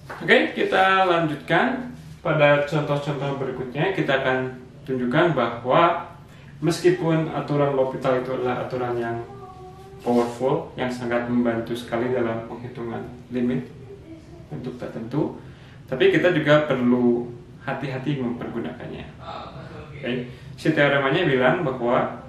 Oke, kita lanjutkan pada contoh-contoh berikutnya. Kita akan tunjukkan bahwa meskipun aturan L'Hopital itu adalah aturan yang powerful, yang sangat membantu sekali dalam penghitungan limit bentuk tertentu, tapi kita juga perlu hati-hati mempergunakannya. Oke. Si teoremanya bilang bahwa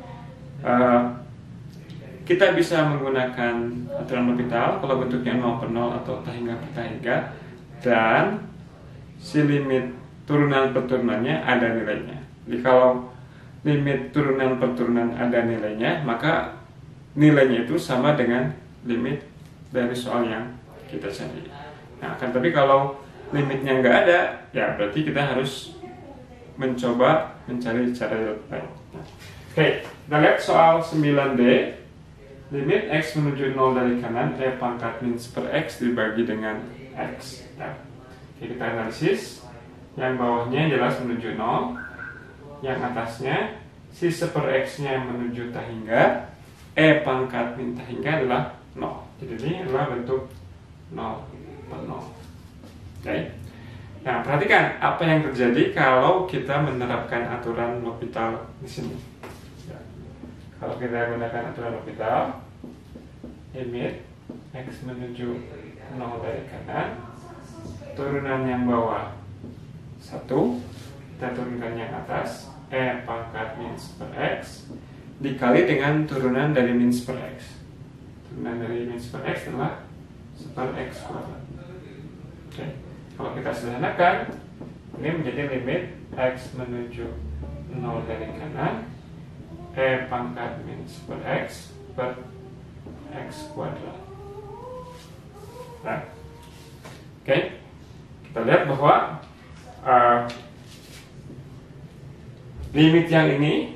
kita bisa menggunakan aturan L'Hopital kalau bentuknya 0 per 0 atau tahingga per tahingga, dan si limit turunan per turunannya ada nilainya. Jadi kalau limit turunan per turunan ada nilainya, maka nilainya itu sama dengan limit dari soal yang kita cari. Nah, tapi kalau limitnya nggak ada, ya berarti kita harus mencoba mencari cara yang lain. Oke, kita lihat soal 9D. Limit x menuju 0 dari kanan, e pangkat min per x dibagi dengan x. Ya. Oke, kita analisis. Yang bawahnya jelas menuju 0. Yang atasnya, si per x-nya menuju tahingga, e pangkat min tahingga adalah 0. Jadi ini adalah bentuk 0 per 0. Oke. Nah, perhatikan apa yang terjadi kalau kita menerapkan aturan L'Hopital di sini. Ya. Kalau kita gunakan aturan L'Hopital, limit x menuju 0 dari kanan, turunan yang bawah 1, kita turunkan yang atas, e pangkat min per x dikali dengan turunan dari min per x. Turunan dari min per x adalah per x kuadrat. Oke. Kalau kita sederhanakan, ini menjadi limit x menuju 0 dari kanan, e pangkat min per x per x kuadrat. Nah, oke, kita lihat bahwa limit yang ini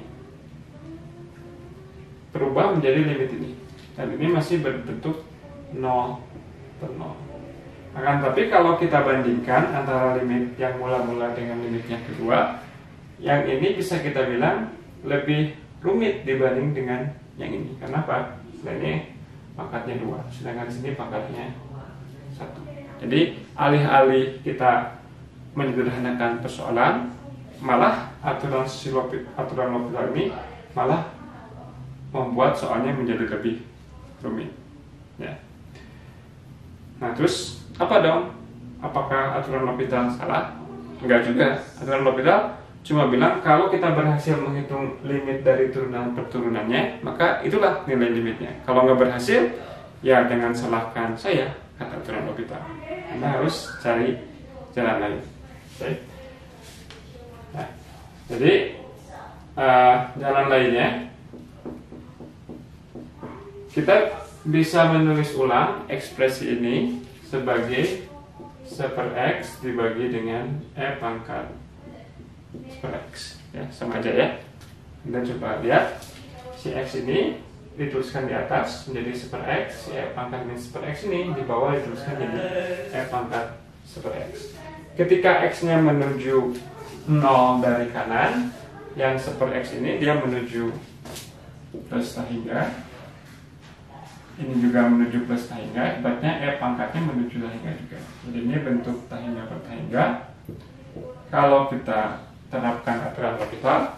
berubah menjadi limit ini, dan ini masih berbentuk 0 per 0. Akan tapi kalau kita bandingkan antara limit yang mula-mula dengan limit yang kedua, yang ini bisa kita bilang lebih rumit dibanding dengan yang ini. Kenapa? Nah, ini pangkatnya 2, sedangkan di sini pangkatnya 1. Jadi alih-alih kita menyederhanakan persoalan, malah aturan L'Hopital ini malah membuat soalnya menjadi lebih rumit. Ya. Nah, terus apa dong? Apakah aturan L'Hopital salah? Enggak juga. Aturan L'Hopital cuma bilang kalau kita berhasil menghitung limit dari turunan per turunannya, maka itulah nilai limitnya. Kalau nggak berhasil, ya jangan salahkan saya, kata aturan L'Hopital. Anda harus cari jalan lain. Okay. Nah, jadi jalan lainnya, kita bisa menulis ulang ekspresi ini sebagai per x dibagi dengan e pangkat per x, ya, sama aja ya. Anda coba lihat, si x ini dituliskan di atas menjadi per x, si e pangkat min per x ini di bawah dituliskan jadi e pangkat per x. Ketika x-nya menuju 0 dari kanan, yang per x ini dia menuju plus tahingga, ini juga menuju plus tahingga, ibaratnya e pangkatnya menuju tahingga juga. Jadi ini bentuk tahingga per tahingga. Kalau kita terapkan aturan L'Hopital,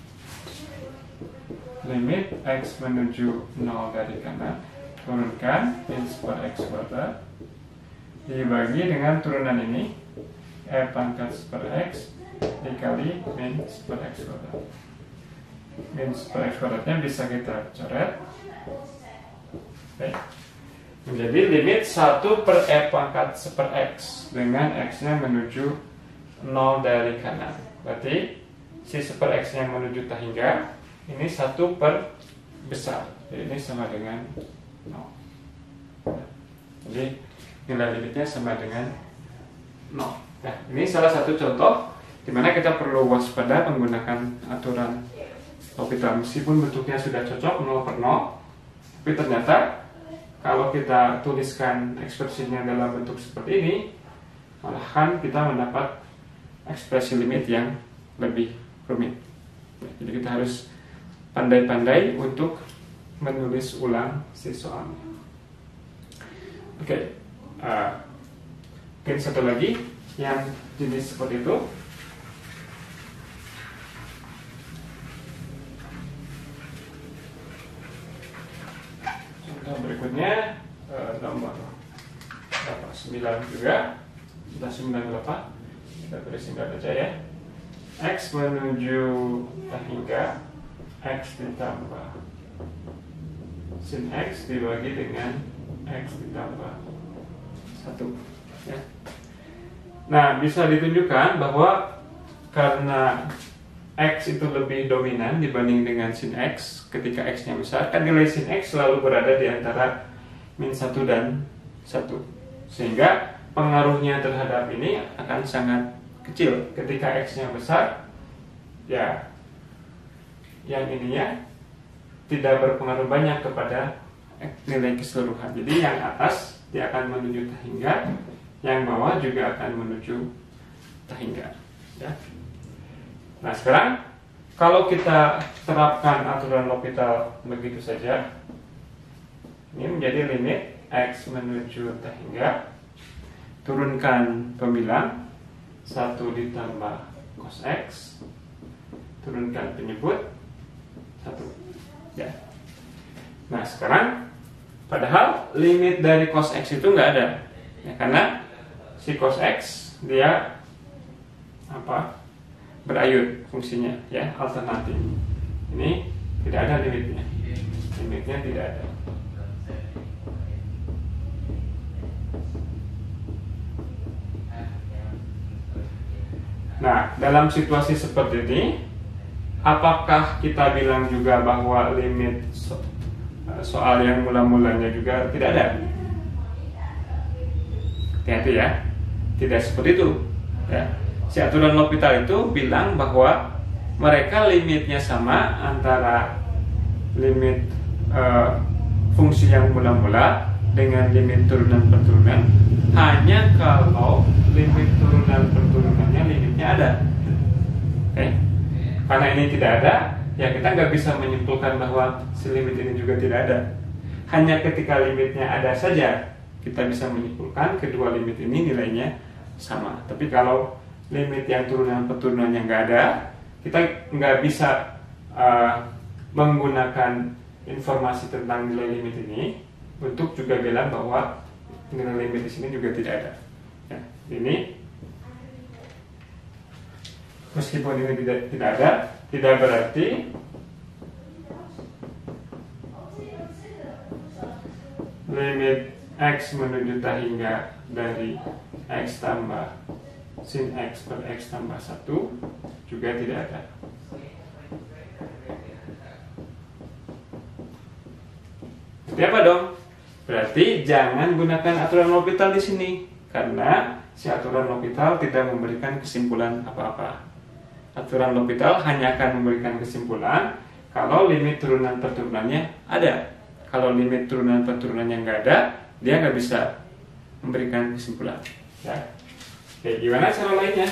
limit x menuju 0 dari kanan, turunkan min per x kuadrat dibagi dengan turunan ini e pangkat per x dikali min per x kuadrat. Min per x kuadratnya bisa kita coret. Oke. Menjadi limit 1 per e pangkat per x dengan x-nya menuju 0 dari kanan. Berarti si per x-nya menuju tahingga, ini 1 per besar. Jadi ini sama dengan 0. Jadi nilai limitnya sama dengan 0. Nah, ini salah satu contoh di mana kita perlu waspada menggunakan aturan L'Hopital. Meskipun bentuknya sudah cocok 0 per 0, tapi ternyata kalau kita tuliskan ekspresinya dalam bentuk seperti ini, malahan kita mendapat ekspresi limit yang lebih rumit. Jadi kita harus pandai-pandai untuk menulis ulang si soalnya. Oke. Mungkin satu lagi yang jenis seperti itu. Contoh berikutnya nomor 9 juga. Sudah 9 berapa? Kita tulis 9 aja ya. X menuju hingga X ditambah sin X dibagi dengan X ditambah 1 ya. Nah, bisa ditunjukkan bahwa karena X itu lebih dominan dibanding dengan sin X, ketika X-nya besar, kan nilai sin X selalu berada di antara min 1 dan 1. Sehingga pengaruhnya terhadap ini akan sangat kecil. Ketika X-nya besar, ya yang ininya tidak berpengaruh banyak kepada nilai keseluruhan. Jadi yang atas dia akan menuju tahingga, yang bawah juga akan menuju tahingga ya. Nah sekarang kalau kita terapkan aturan L'Hopital begitu saja, ini menjadi limit X menuju tahingga, turunkan pembilang 1 ditambah cos X, turunkan penyebut 1 ya. Nah sekarang padahal limit dari cos X itu nggak ada ya, karena si cos X dia berayun fungsinya ya, alternatif. Ini tidak ada limitnya tidak ada. Nah, dalam situasi seperti ini, apakah kita bilang juga bahwa limit soal yang mula-mulanya juga tidak ada? Hati-hati ya, tidak seperti itu ya. Si aturan L'Hopital itu bilang bahwa mereka limitnya sama antara limit fungsi yang mula-mula dengan limit turunan-perturunan, hanya kalau limit turunan-perturunannya limitnya ada. Oke? Karena ini tidak ada, ya kita nggak bisa menyimpulkan bahwa si limit ini juga tidak ada. Hanya ketika limitnya ada saja kita bisa menyimpulkan kedua limit ini nilainya sama. Tapi kalau limit yang turunan-perturunannya nggak ada, kita nggak bisa menggunakan informasi tentang nilai limit ini untuk juga bilang bahwa nilai limit di sini juga tidak ada. Ya, ini meskipun ini tidak ada, tidak berarti limit X menuju tahingga dari X tambah sin X per X tambah 1 juga tidak ada. Berarti apa dong? Berarti jangan gunakan aturan L'Hopital di sini, karena si aturan L'Hopital tidak memberikan kesimpulan apa-apa. Aturan L'Hopital hanya akan memberikan kesimpulan kalau limit turunan-perturunannya ada. Kalau limit turunan-perturunannya nggak ada, dia nggak bisa memberikan kesimpulan. Ya. Oke, gimana cara lainnya?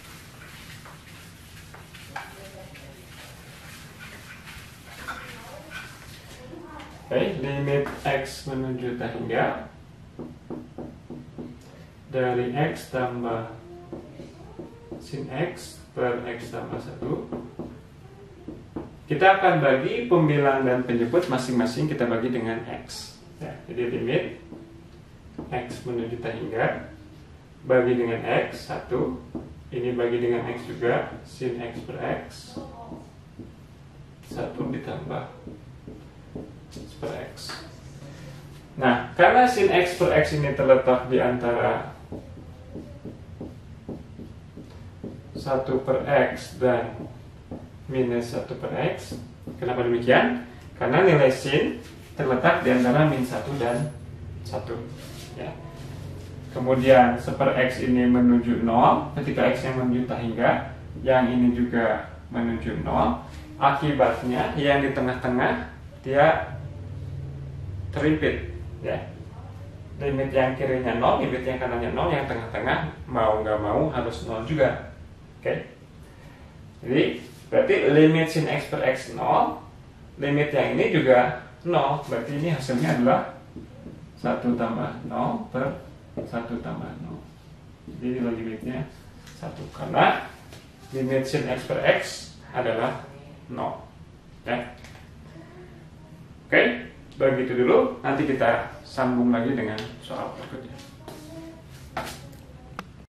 Oke, limit X menuju tahingga dari X tambah sin X per X tambah 1. Kita akan bagi pembilang dan penyebut masing-masing, kita bagi dengan X ya, jadi limit X menuju tahingga bagi dengan X 1, ini bagi dengan X juga, sin X per X 1 ditambah per X. Nah, karena sin X per X ini terletak di antara 1 per X dan minus 1 per X. Kenapa demikian? Karena nilai sin terletak di antara min 1 dan 1 ya. Kemudian 1 per X ini menuju 0 ketika X yang menuju tahingga, yang ini juga menuju 0. Akibatnya yang di tengah-tengah dia terimpit ya. Limit yang kirinya 0, limit yang kanannya 0, yang tengah-tengah mau nggak mau harus 0 juga. Oke. Jadi berarti limit sin X per X 0, limit yang ini juga 0. Berarti ini hasilnya adalah 1 tambah 0 per 1 tambah 0. Jadi nilai limitnya 1 karena limit sin x per x adalah 0 ya. Oke, begitu dulu, nanti kita sambung lagi dengan soal berikutnya.